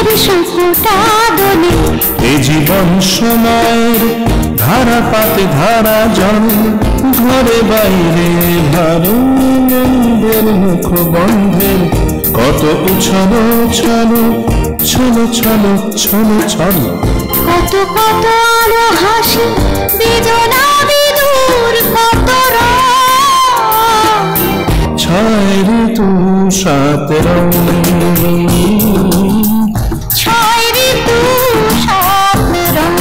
শঙ্খটা দোলে। এ জীবন সময়ের ধারা পাতে ধারা জল, ঘরে বাইরে ভালো মুখ বন্ধের কত উছলো ছলো ছলো ছলো ছলো ছলো। কত কত আলো হাসি বেদনা বিদুর কত রং, ছয় ঋতু সাত রং, ছয় ঋতু সাত রং।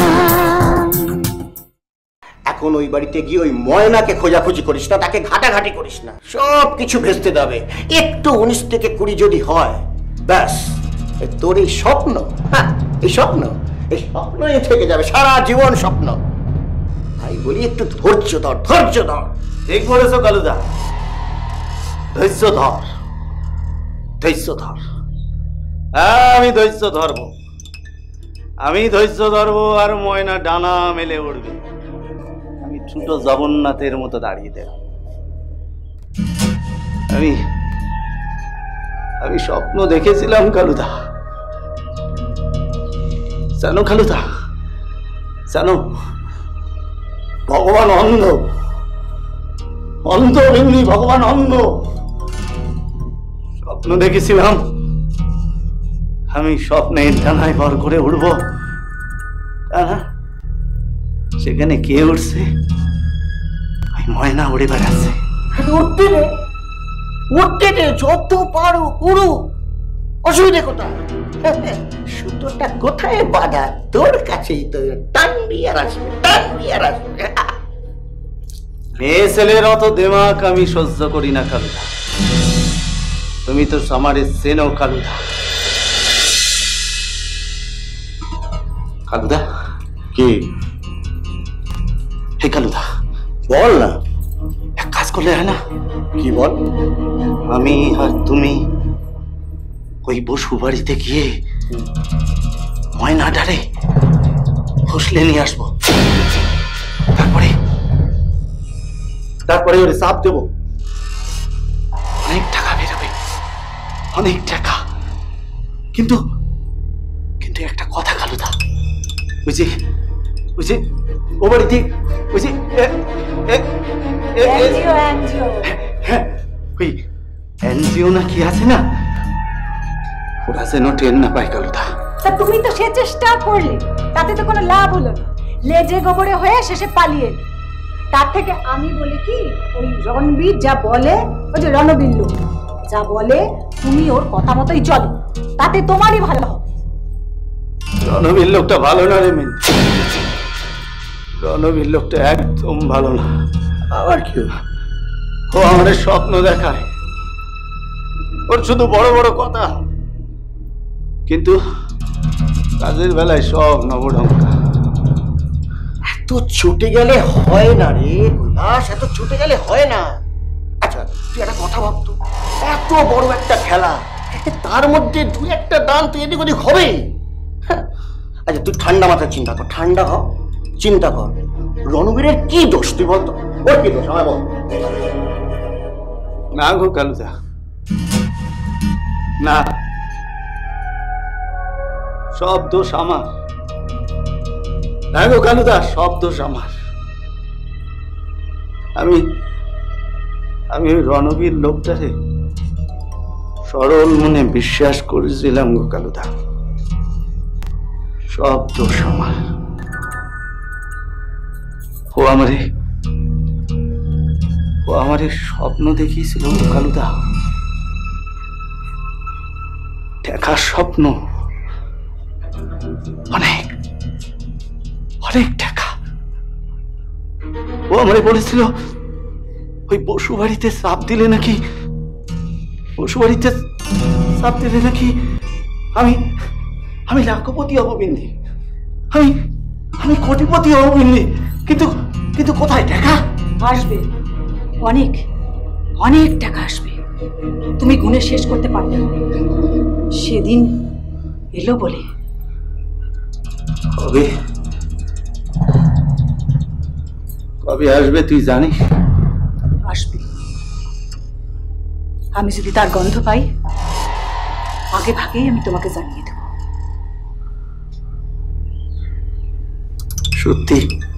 এখন ওই বাড়িতে গিয়ে ওই ময়নাকে খোঁজাখুঁজি করিস না, তাকে ঘাটাঘাটি করিস না, সব কিছু ভেস্তে দেবে। একটু 19 থেকে 20 যদি হয় ব্যাস, তোর এই স্বপ্ন, এই স্বপ্ন থেকে যাবে সারা জীবন স্বপ্ন। তাই বলি একটু ধৈর্য ধর, ধৈর্য ধর। ঠিক বলেছ কালুদা, ধৈর্য ধর, ধৈর্য ধর। আমি ধৈর্য ধরবো, আমি ধৈর্য ধরবো, আর ময়না ডানা মেলে উঠবে। আমি ছোট জগন্নাথের মতো দাঁড়িয়ে দেব। আমি স্বপ্ন দেখেছিলাম কালুদা, জানো কালুদা, জানো ভগবান অন্ধ, অন্ধ এমনি ভগবান অন্ধ। স্বপ্ন দেখেছিলাম আমি স্বপ্নের ডানায় ভর করে উঠবো, সেখানে কে উঠছে? ওই ময়না উড়ে বেড়াচ্ছে। উঠতে রে, উঠতে রে, যত পারো উড়ু, অসুবিধে কোথায়? সুতোটা কোথায় বাঁধা? তোর কাছেই তো, টানবি আর আসবে, টানবি আর আসবে। মেয়ে ছেলের অত দেমাক আমি সহ্য করি না কালুদা। তুমি তো আমারে চেনো কালুদা। কালুদা কি? হে কালুদা, বল না। এক কাজ করলে হয় না? কি বল? আমি আর তুমি ওই বসু বাড়িতে গিয়ে ময়নাটারে হোসলে নিয়ে আসবো, তারপরে ওরে চাপ দেবো। অনেক টাকা বেরোবে, অনেক টাকা। কিন্তু কিন্তু একটা কথা কালুদা, ওই যে ও বাড়িতে ওই যে ওই এনজিও না কি আছে না, ওরা যেন ট্রেন না পায় কালুদা। তা তুমি তো সে চেষ্টা করলে, তাতে তো কোনো লাভ হলো না। লেজে গোবরে হয়ে শেষে পালিয়ে। তার থেকে আমি বলি কি, ওই রণবীর যা বলে, ওই যে রণবীর লোক যা বলে, তুমি ওর কথা মতোই চলো, তাতে তোমারই ভালো হবে। রণবীর লোকটা ভালো না রে মিন, রণবীর লোকটা একদম ভালো না। আবার কি? ও আমাদের স্বপ্ন দেখায়, ওর শুধু বড় বড় কথা, কিন্তু কাজের বেলায় সব নবঢঙ্কা। এত ছুটে গেলে হয় না রে কৈলাস, এত ছুটে গেলে হয় না। আচ্ছা তুই একটা কথা ভাবতো, এত বড় একটা খেলা, তার মধ্যে দুই একটা দান তুই এদিক ওদিক হবে। আচ্ছা তুই ঠান্ডা মাথায় চিন্তা কর, ঠান্ডা হ, চিন্তা কর, রণবীরের কি দোষ তুই বলতো? ওর কি দোষ আমায় বল। না গো কালুদা, না, সব দোষ আমার। না গো কালুদা, সব দোষ আমার। আমি ওই রণবীর লোকটারে সরল মনে বিশ্বাস করেছিলাম গো কালুদা, সব দোষ আমার। ও আমারে স্বপ্ন দেখিয়েছিল গো কালুদা, দেখার স্বপ্ন, অনেক অনেক টাকা। ও আমারে বলেছিল ওই বসু বাড়িতে চাপ দিলে নাকি, আমি লাখপতি হব বিন্দি, আমি কোটিপতি হব বিন্দি। কিন্তু কোথায় টাকা? আসবে, অনেক অনেক টাকা আসবে, তুমি গুণে শেষ করতে পারবে না। সেদিন এলো বলে। কবে আসবে তুই জানিস? আসবে, আমি যদি তার গন্ধ পাই আগে ভাগেই আমি তোমাকে জানিয়ে দেব। সত্যি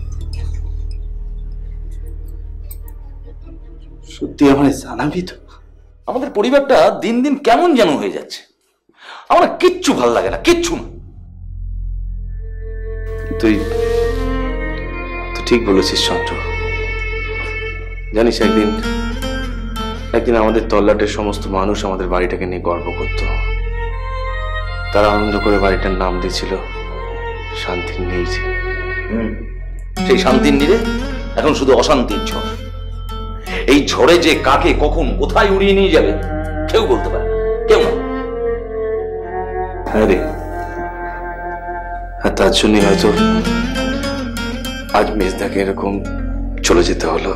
সত্যি আমায় জানাবি তো? আমাদের পরিবারটা দিন দিন কেমন যেন হয়ে যাচ্ছে, আমার কিচ্ছু ভাল লাগে না, কিচ্ছু না। তুই ঠিক বলেছিস চন্দ্র। জানিস, একদিন আমাদের তল্লাটের সমস্ত মানুষ আমাদের বাড়িটাকে নিয়ে গর্ব করত। তারা আনন্দ করে বাড়িটার নাম দিয়েছিল শান্তির নীড়। সেই শান্তির নীড়ে এখন শুধু অশান্তির ঝড়। এই ঝড়ে যে কাকে কখন কোথায় উড়িয়ে নিয়ে যাবে কেউ বলতে পারে না, কেউ না। হ্যাঁ রে, আর তার জন্য হয়তো আজ মেজদাকে এরকম চলে যেতে হলো।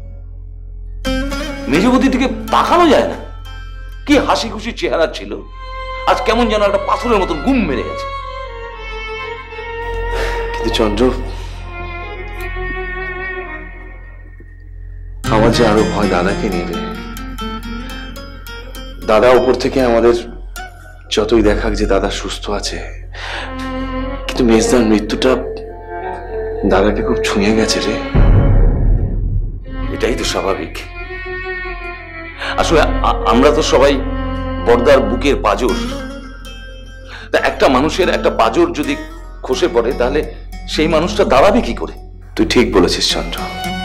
মেজবতী দিকে তাকানো যায় না, কি হাসি খুশি চেহারা ছিল, আজ কেমন যেন একটা পাথরের মতন গুম মেরে গেছে। কিন্তু চন্দ্র, আমার যে আরো ভয় দাদাকে নিয়ে রে। দাদা উপর থেকে আমাদের যতই দেখাক যে দাদা সুস্থ আছে, কিন্তু মেজদার মৃত্যুটা দাদাকে খুব ছুঁয়ে গেছে রে। এটাই তো স্বাভাবিক। আসলে আমরা তো সবাই বর্দার বুকের পাঁজর। তা একটা মানুষের একটা পাঁজর যদি খসে পড়ে তাহলে সেই মানুষটা দাঁড়াবে কি করে? তুই ঠিক বলেছিস চন্দ্র।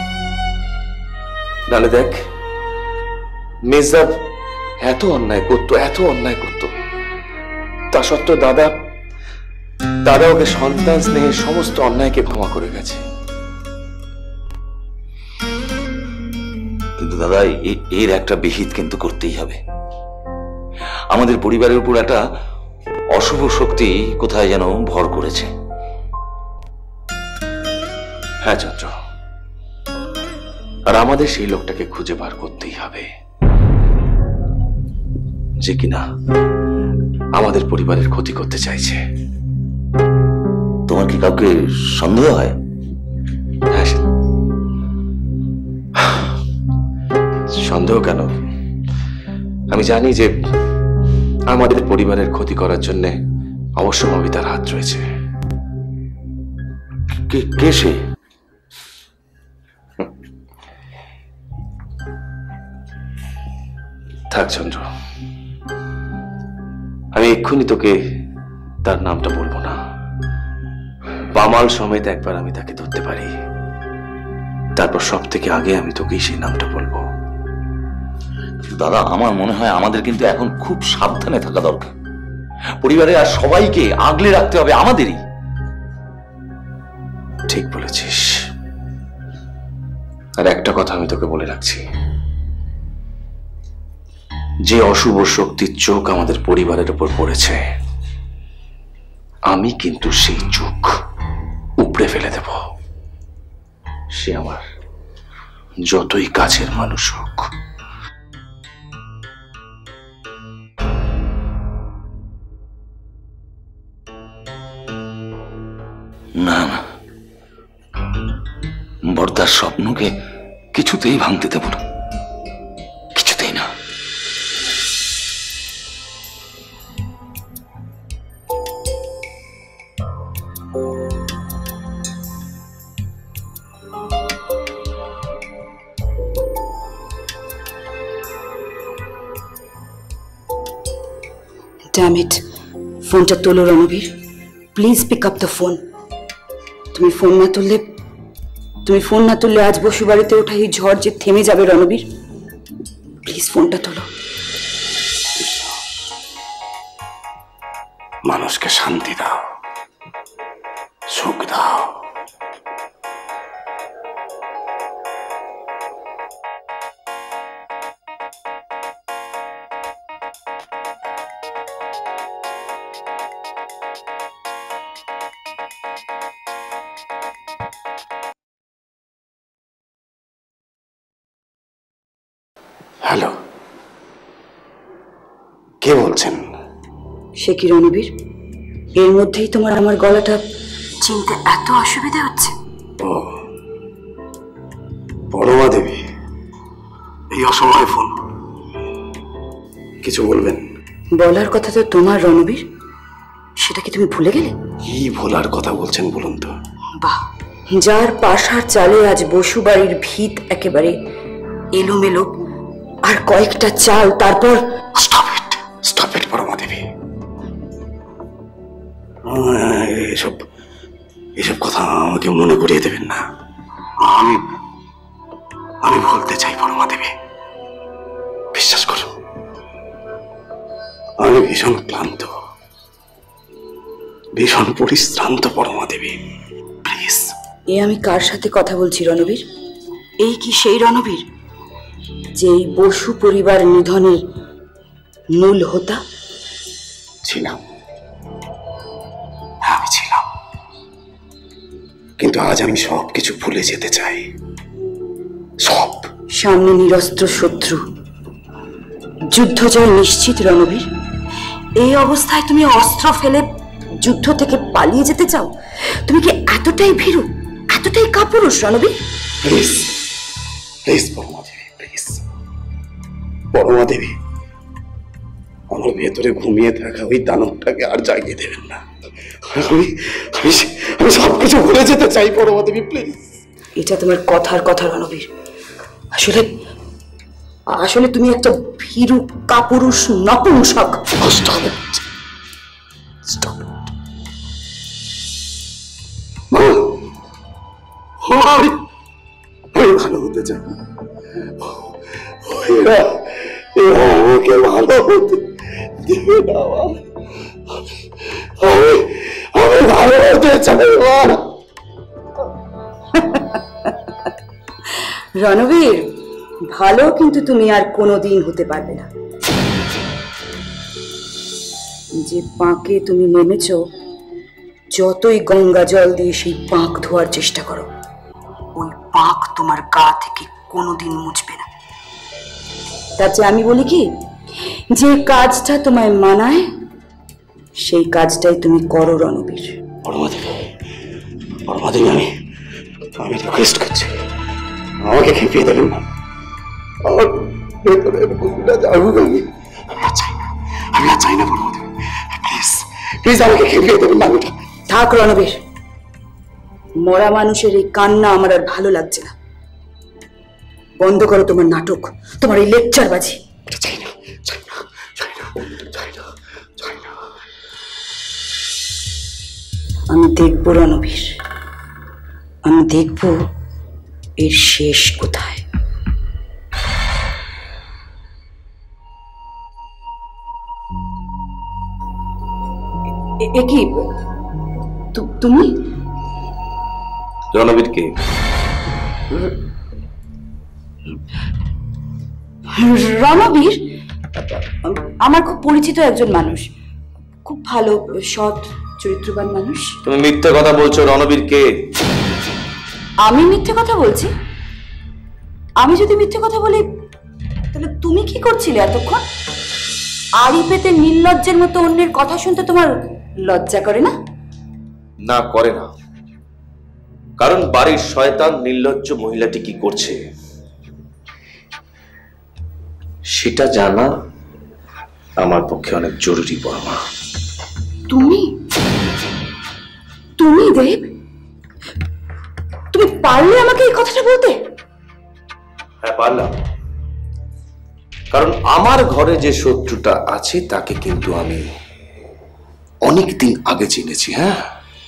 নালে দেখ, মেজদা এত অন্যায় করতো, তা সত্ত্বেও দাদা ওকে সন্তান স্নেহের সমস্ত অন্যায়কে ক্ষমা করে গেছে। কিন্তু দাদা, এর একটা বিহিত কিন্তু করতেই হবে। আমাদের পরিবারের উপর একটা অশুভ শক্তি কোথায় যেন ভর করেছে। হ্যাঁ চন্দ্র, আর আমাদের সেই লোকটাকে খুঁজে বার করতেই হবে, যে কিনা আমাদের পরিবারের ক্ষতি করতে চাইছে। তোমার কি কাউকে সন্দেহ হয়? হ্যাঁ, সন্দেহ কেন? আমি জানি যে আমাদের পরিবারের ক্ষতি করার জন্য অবশ্যভাবে তার হাত রয়েছে। কে সে? থাক চন্দ্র, আমি এক্ষুনি তোকে তার নামটা বলবো না। বামাল সমেত একবার আমি তাকে ধরতে পারি, তারপর সব থেকে আগে আমি তোকেই সেই নামটা বলবো। দাদা, আমার মনে হয় আমাদের কিন্তু এখন খুব সাবধানে থাকা দরকার। পরিবারে আর সবাইকে আগলে রাখতে হবে আমাদেরই। ঠিক বলেছিস। আর একটা কথা আমি তোকে বলে রাখছি, যে অশুভ শক্তির চোখ আমাদের পরিবারের উপর পড়েছে, আমি কিন্তু সেই চোখ উপড়ে ফেলে দেব, সে আমার যতই কাছের মানুষ হোক। না না, বর্দার স্বপ্নকে কিছুতেই ভাঙতে দেব না, কিছুতেই না। Damn it! ফোনটা তোলো Ranbir, please pick up the phone. তুমি ফোন না তুললে আজ বসু বাড়িতে ওঠা এই ঝড় যে থেমে যাবে রণবীর। প্লিজ ফোনটা তোলো। মানুষকে শান্তি দাও, সুখ দাও। হ্যালো, কে বলছেন? সে কি রণবীর, এর মধ্যেই তোমার আমার গলাটা চিনতে এত অসুবিধা হচ্ছে? ও পরমা দেবী, এই অসময়ে ফোন, কিছু বলবেন? বলার কথা তো তোমার রণবীর, সেটা কি তুমি ভুলে গেলে? কি ভোলার কথা বলছেন বলুন তো? বাহ, যার পাশার চালে আজ বসুবাড়ির ভিত একেবারে এলোমেলো, আর কয়েকটা চাল, তারপর স্টপ ইট পরমা দেবী। এসব কথা আমাকে মনে করিয়ে দেবেন না। আমি বলতে চাই পরমা দেবী, বিশ্বাস করুন আমি ভীষণ ক্লান্ত, ভীষণ পরিশ্রান্ত পরমা দেবী, প্লিজ। এ আমি কার সাথে কথা বলছি রণবীর? এই কি সেই রণবীর যে এই বসু পরিবার নিধনের মূল হোতা? ছিলাম, আমি ছিলাম, কিন্তু আজ আমি সবকিছু ভুলে যেতে চাই, সব। সামনে নিরস্ত্র শত্রু, যুদ্ধ জয় নিশ্চিত রণবীর। এই অবস্থায় তুমি অস্ত্র ফেলে যুদ্ধ থেকে পালিয়ে যেতে চাও? তুমি কি এতটাই ভীরু, এতটাই কাপুরুষ Ranbir? Please please Parama Debi, please Parama Debi, আমার ভেতরে ঘুমিয়ে থাকা ওই দানবটাকে আর জাগিয়ে দেবেন না। আমি সবকিছু ভুলে যেতে চাই পরমা দেবী, প্লিজ। এটা তোমার কথার কথা রণবীর। আসলে আসলে তুমি একটা ভীরু কাপুরুষ নপুংসক। Stop it. Stop it. আমি ভালো হতে চাই, এরা আমাকে ভালো হতে দেবে না। আমি ভালো হতে চাই। রণবীর, ভালো কিন্তু তুমি আর কোনোদিন হতে পারবে না। যে পাঁকে তুমি নেমেছ, যতই গঙ্গা জল দিয়ে সেই পাঁক ধোয়ার চেষ্টা করো, ওই পাঁক তোমার গা থেকে কোনোদিন মুছবে না। তার চেয়ে আমি বলি কি, যে কাজটা তোমায় মানায় সেই কাজটাই তুমি করো রণবীর। পরমা দেবী, আমি রিকোয়েস্ট করছি, আমাকে খেপিয়ে দেবেন না। আমার ভেতরের বন্ধুটা জানুক, আমি আর চাই না পরমা দেবী, প্লিজ প্লিজ আমাকে খেপিয়ে দেবেন না। থাক রণবীর, মরা মানুষের এই কান্না আমার আর ভালো লাগছে না। বন্ধ করো তোমার নাটক, তোমার এই লেকচারবাজি। আমি দেখব রণবীর, আমি দেখব এর শেষ কোথায়। এ কি তুমি? রণবীর কে? রণবীর আমার খুব পরিচিত একজন মানুষ, খুব ভালো সৎ চরিত্রবান মানুষ। তুমি মিথ্যে কথা বলছো। রণবীর কে? আমি মিথ্যে কথা বলছি? আমি যদি মিথ্যে কথা বলি তাহলে তুমি কি করছিলে এতক্ষণ? আড়ি পেতে নির্লজ্জের মতো অন্যের কথা শুনতে তোমার লজ্জা করে না? না, করে না। কারণ বাড়ির শয়তান নির্লজ্জ মহিলাটি কি করছে সেটা জানা আমার পক্ষে অনেক জরুরি পরমা। তুমি দেব, তুমি পারলে আমাকে এই কথাটা বলতে? হ্যাঁ, পারলাম। কারণ আমার ঘরে যে শত্রুটা আছে তাকে কিন্তু আমি অনেকদিন আগে চিনেছি। হ্যাঁ,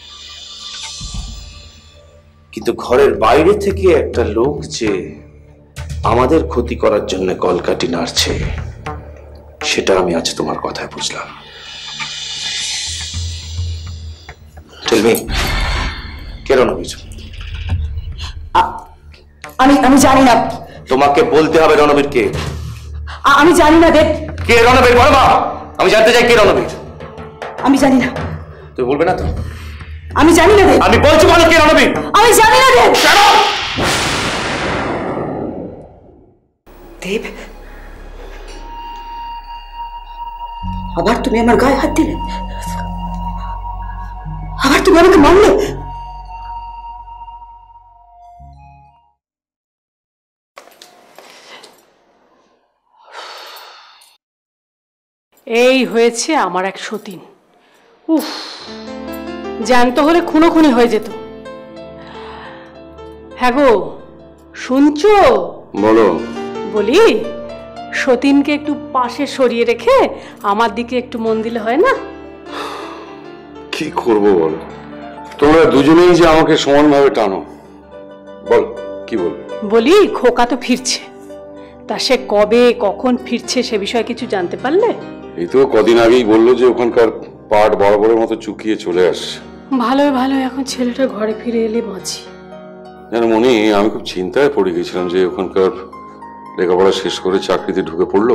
কিন্তু ঘরের বাইরে থেকে একটা লোক যে আমাদের ক্ষতি করার জন্য কলকাঠি নাড়ছে সেটা আমি আজ তোমার কথায় বুঝলাম। কে রণবীর? আমি জানি না। তোমাকে বলতে হবে রণবীর কে। আমি জানি না দেব। কে রণবীর? বলো মা, আমি জানতে চাই কে রণবীর। আমি জানি না। তুই বলবে না তো? আমি জানি না দেব। আমি বলছি বলো কে রণবীর। আমি জানি না দেব। দেব, আবার তুমি আমার গায়ে হাত দিলে, আবার তুমি আমাকে মারলে। এই হয়েছে আমার এক সতীন। উফ, জ্যান্ত হলে খুনোখুনি হয়ে যেত। হ্যাঁ গো, শুনছো? বলো। বলি, সতীনকে একটু পাশে সরিয়ে রেখে আমার দিকে একটু মন দিলে হয় না? কি করব বলো, তোমরা দুজনেই যে আমাকে সমানভাবে টানো। বল, কি বল? বলি, খোকা তো ফিরছে, তা সে কবে কখন ফিরছে সে বিষয়ে কিছু জানতে পারলে? এই তো কদিন আগেই বললো যে ওখানকার পাট বরাবরের মতো চুকিয়ে চলে আসছে। ভালো ভালো, এখন ছেলেটা ঘরে ফিরে এলে বাঁচি। জানো মনি, আমি খুব চিন্তায় পড়ে গেছিলাম যে ওখানকার লেখাপড়া শেষ করে চাকরিতে ঢুকে পড়লো,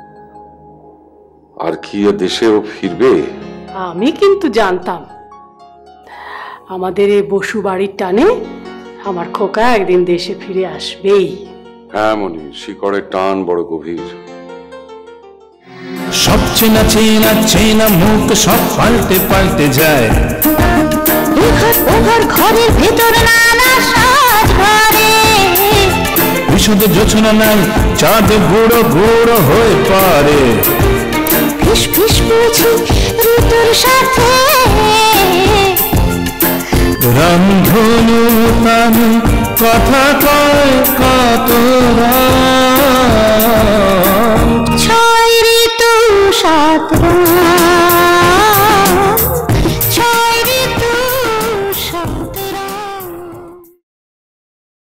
আর কি দেশে ও ফিরবে। আমি কিন্তু জানতাম আমাদের এই বসু বাড়ির টানে আমার খোকা একদিন দেশে ফিরে আসবেই। হ্যাঁ মনি, শিকড়ের টান বড় গভীর। সব চেনা চেনা চেনা মুখ সব পাল্টে পাল্টে যায়। ওঘর ঘরের ভেতর নানা সাজ ভরে, বিশুদ্ধ জোছনা নাই, চাঁদ গুঁড়ো গুঁড়ো হয়ে পারে। ফিস ফিস বুঝি ঋতুর সাথে, রামধনু তানে কথা কয় কত